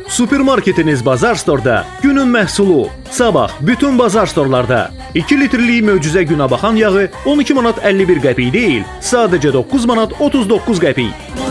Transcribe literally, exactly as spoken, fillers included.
Supermarketiniz Bazar Store'da günün məhsulu. Sabah bütün Bazar Store'larda iki litrlik möcüzə günəbaxan yağı on iki manat əlli bir qəpik deyil, sadəcə doqquz manat otuz doqquz qəpik.